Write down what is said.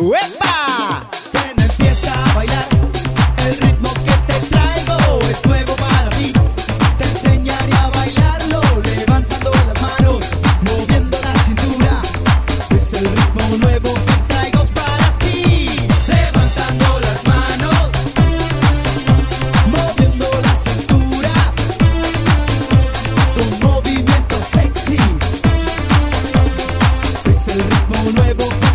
¡Uepa! Ven, empieza a bailar. El ritmo que te traigo es nuevo para ti. Te enseñaré a bailarlo, levantando las manos, moviendo la cintura. Es el ritmo nuevo que traigo para ti. Levantando las manos, moviendo la cintura, con movimiento sexy. Es el ritmo nuevo que